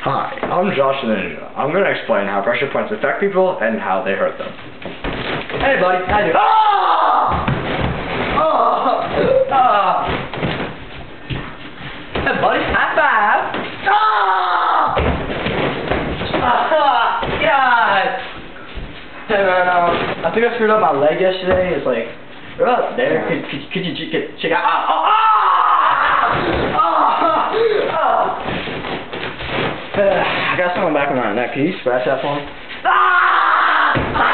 Hi, I'm Josh the Ninja. I'm going to explain how pressure points affect people and how they hurt them. Hey buddy, how you doing? Hey buddy, high five. God! Hey man, I think I screwed up my leg yesterday. It's like, right up there. Could you check out? I got something back on my neck. Can you scratch that for me?